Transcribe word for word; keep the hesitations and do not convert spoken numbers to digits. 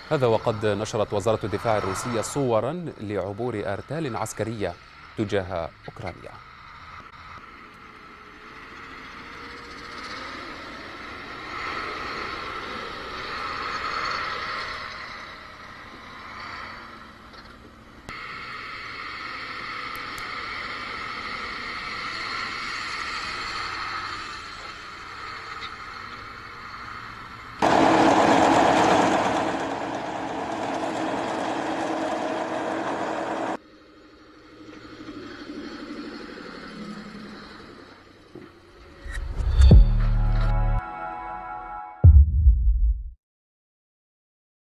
هذا وقد نشرت وزارة الدفاع الروسية صورا لعبور آرتال عسكرية تجاه أوكرانيا.